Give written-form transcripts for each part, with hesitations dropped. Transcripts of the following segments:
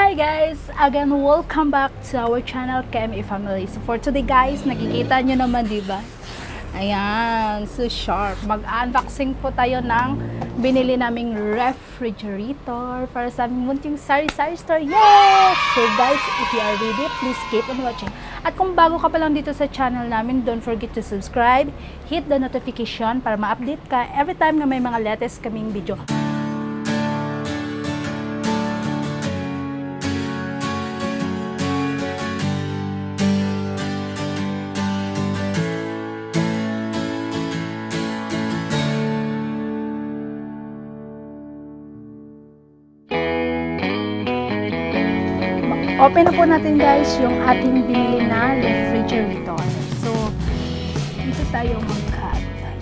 Hi guys! Again, welcome back to our channel, KMA Family. So for today guys, nakikita nyo naman diba? Ayan, so sharp. Mag-unboxing po tayo ng binili naming refrigerator para sa aming munting sari-sari store. Yes! So guys, if you are ready, please keep on watching. At kung bago ka pa lang dito sa channel namin, don't forget to subscribe, hit the notification para ma-update ka every time na may mga latest kaming video. Open na po natin guys yung ating binili na refrigerator. So, dito tayo mag-cut.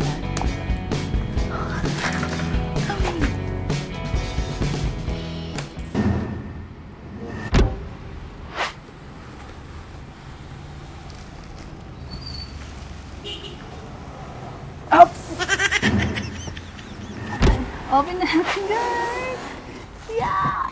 Oops! Open na natin guys! Yeah!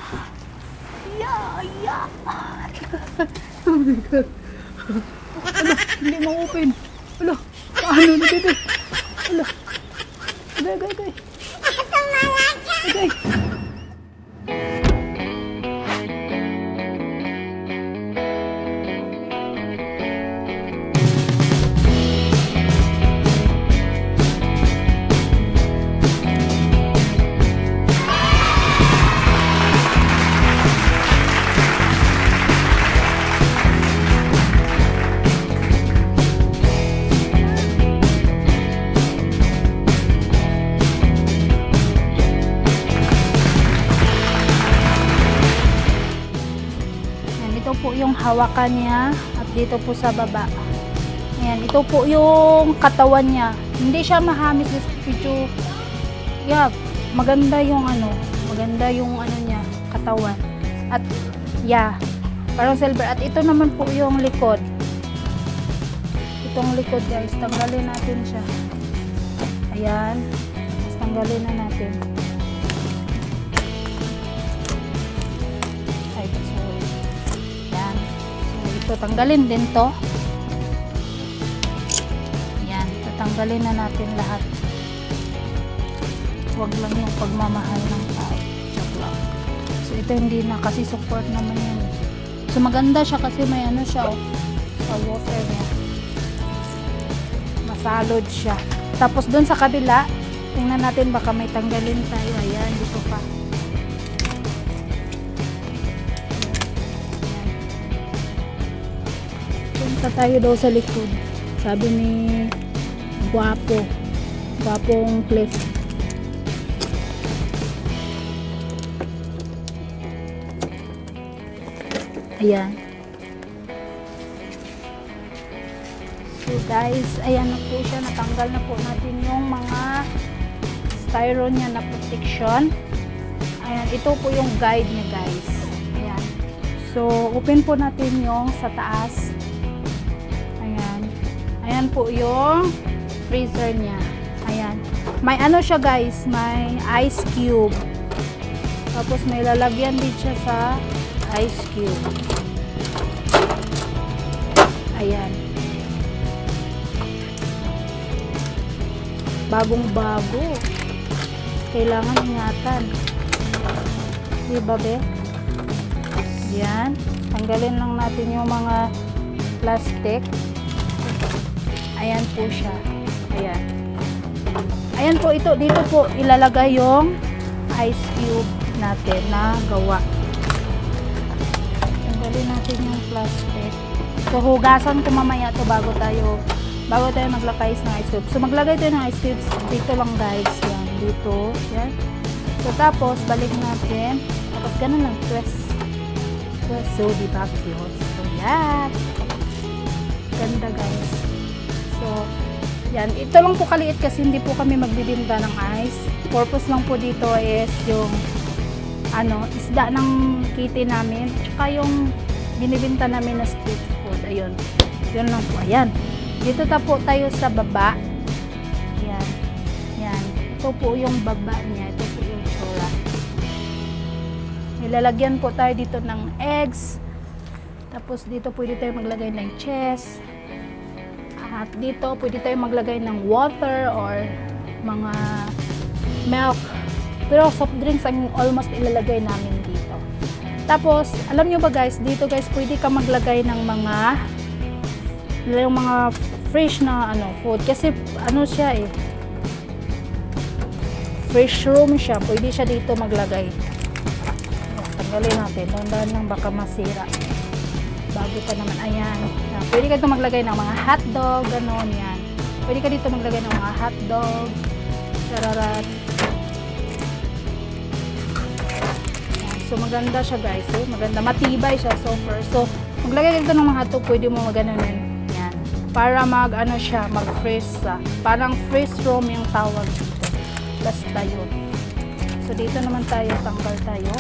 Yeah! Oh my God. Ala, hindi ma-open. Ala, paano na dito? Ala. Agay. Agay. Ito po yung hawakan niya at dito po sa baba. Ayan, ito po yung katawan niya. Hindi siya mahamis this video. Yeah, maganda yung ano niya, katawan. At yeah, parang silver. At ito naman po yung likod. Itong likod guys, tanggalin natin siya. Ayan, tapos tanggalin na natin. So, tanggalin din to. Yan, tatanggalin na natin lahat. Huwag lang yung pagmamahal ng tao. Joke lang. So, ito hindi na kasi support naman yan. So, maganda siya kasi may ano siya, sa water niya. Masalod siya. Tapos, doon sa kabila, tingnan natin baka may tanggalin tayo. Ayan, dito pa. Punta tayo daw sa likod. Sabi ni Gwapong Cliff. Ayan. So guys, ayan na po siya. Natanggal na po natin yung mga styro niya na protection. Ayan, ito po yung guide niya guys. Ayan. So, open po natin yung sa taas. Ayan po yung freezer niya. Ayan. May ano siya guys, may ice cube. Tapos may lalagyan din siya sa ice cube. Ayan. Bagong-bago. Kailangan ingatan. Diba be? Ayan. Tanggalin lang natin yung mga plastic. Ayan po siya. Ayan. Ayan po ito. Dito po ilalagay yung ice cube natin na gawa. Tanggalin natin yung plastic. So, hugasan ko mamaya ito bago tayo maglagay ng ice cube. So, maglagay tayo ng ice cubes dito lang guys. Yan. Dito. Yan. So, tapos, balik natin. Tapos, ganun lang. Twist. So, diba? So, yan. Ganda guys. So, yan. Ito lang po kaliit kasi hindi po kami magbibinta ng ice. Purpose lang po dito is yung isda ng kitty namin. Tsaka yung binibinta namin na street food. Ayun. Yun lang po. Ayan. Dito po tayo sa baba. Yan. Yan. Ito po yung baba niya. Ito po yung tsura. May lalagyan po tayo dito ng eggs. Tapos dito pwede tayo maglagay ng cheese. At dito pwede tayo maglagay ng water or mga milk. Pero soft drinks ang almost ilalagay namin dito. Tapos, alam nyo ba guys, dito guys pwede ka maglagay ng mga fresh na food. Kasi ano siya fresh room siya. Pwede siya dito maglagay. Tanggalin natin. Dahan-dahan lang baka masira. Bago pa naman. Ayan. Pwede ka dito maglagay ng mga hotdog. Ganon yan. Pwede ka dito maglagay ng mga hotdog. Sararat. So maganda siya guys. Maganda. Matibay siya. So maglagay ka dito ng mga hotdog. Pwede mo maganonin. Yan. Para siya. Mag-freeze. Parang freeze room yung tawag dito. Basta yun. So dito naman tayo. Tanggal tayo.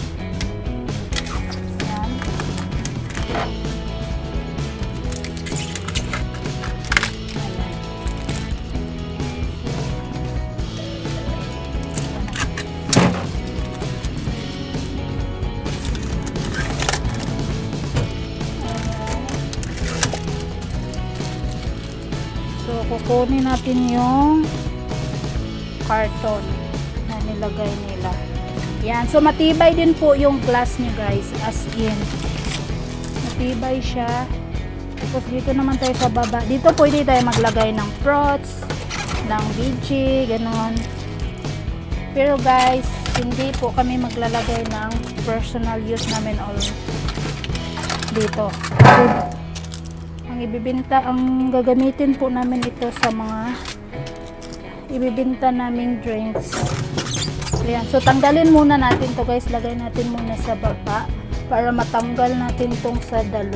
Kukunin natin yung carton na nilagay nila. Yan. So, matibay din po yung glass nyo guys. As in. Matibay siya. Tapos, dito naman tayo sa baba. Dito pwede tayo maglagay ng fruits, ng veggie, ganon. Pero guys, hindi po kami maglalagay ng personal use namin all dito. Ang gagamitin po namin ito sa mga ibibenta naming drinks. Ayan. So, tanggalin muna natin to guys. Lagay natin muna sa baba para matanggal natin tong sa dalo.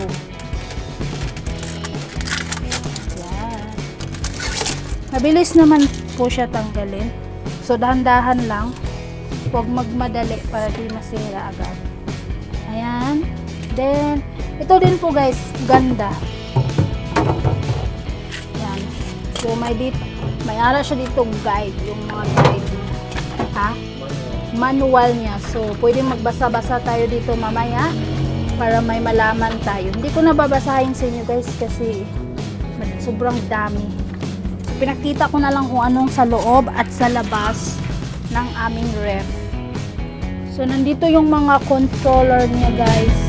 Ayan. Mabilis naman po siya tanggalin. So, dahan-dahan lang. Huwag magmadali para di masira agad. Ayan. Then, ito din po guys, ganda. Yan. So, may ara siya dito guide, yung mga guide niya. Ha? Manual niya. So, pwede magbasa-basa tayo dito mamaya para may malaman tayo. Hindi ko na babasahin sa inyo guys kasi sobrang dami. So, pinakita ko na lang kung anong sa loob at sa labas ng aming ref. So, nandito yung mga controller niya guys.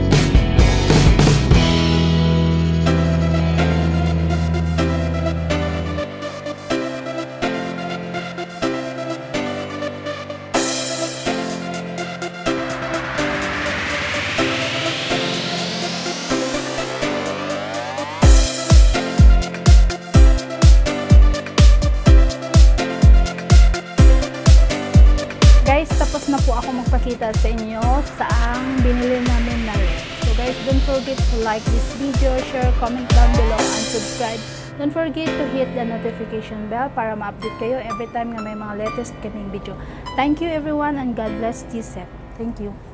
Tapos na po ako magpakita sa inyo saang binili namin na ref. So guys, don't forget to like this video, share, comment down below, and subscribe. Don't forget to hit the notification bell para ma-update kayo every time na may mga latest kaming video. Thank you everyone and God bless you safe. Thank you.